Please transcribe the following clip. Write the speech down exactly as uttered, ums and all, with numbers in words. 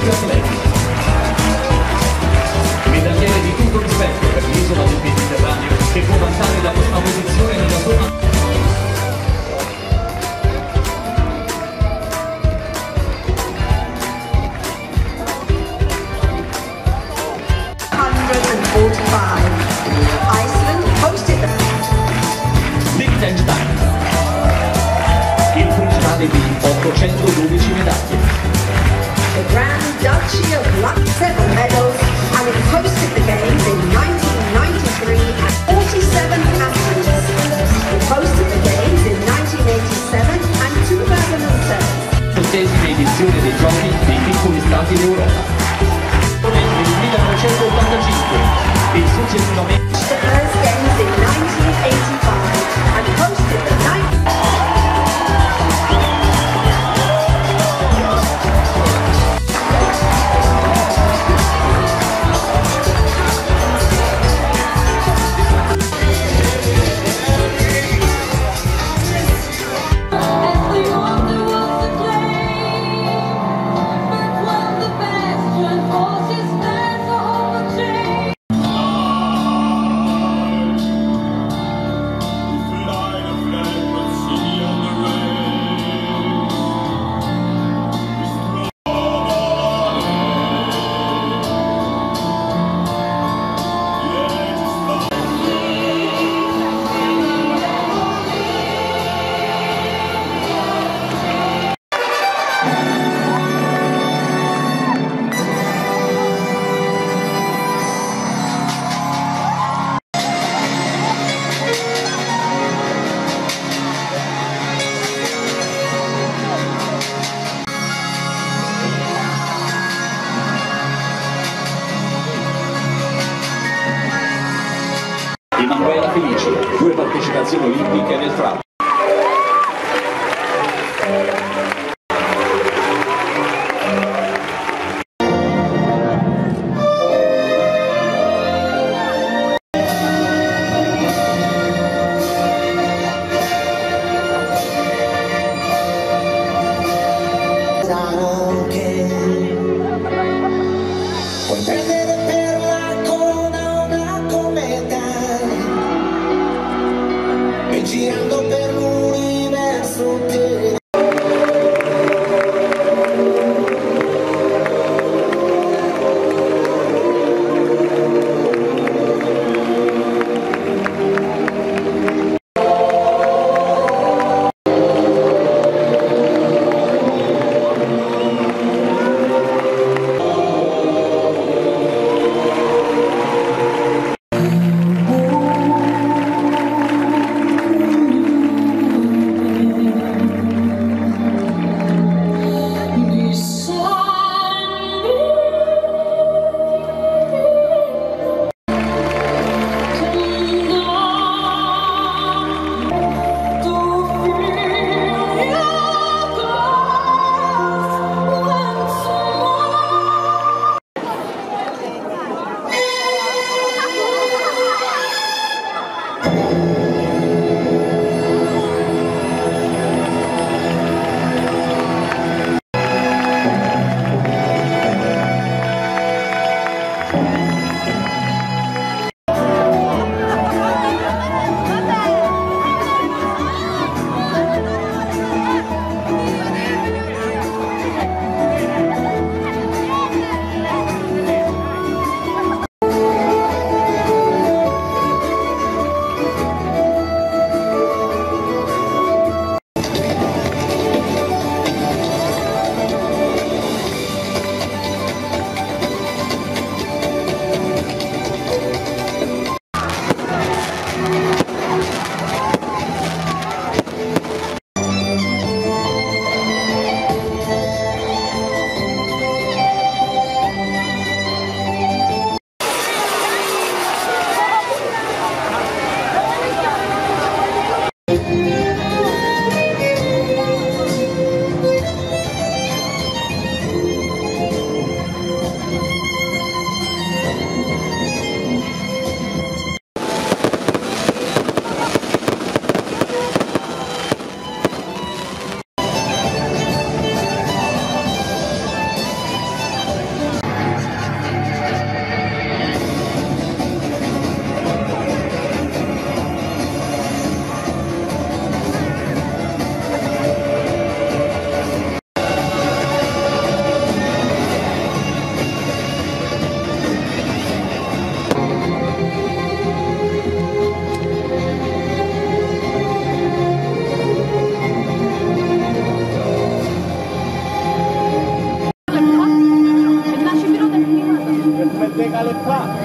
nostri atleti. Medagliere di tutto rispetto per l'isola del Mediterraneo che può vantare la prima posizione nella zona. Iceland hosted the Liechtenstein, il principale di ottocentododici medaglie. The Grand Duchy of Lux, seven medals, and it hosted the games in nineteen ninety-three and forty-seven athletes. It hosted the games in nineteen eighty-seven and two thousand seven. Ventesima edizione dei giochi dei piccoli stati d'Europa. Nel millenovecentottantacinque e successivamente The first games in nineteen eighty-five and hosted the ninth. Emanuela Felici, due partecipazioni olimpiche nel trap. Girando per l'universo te. Eccole qua.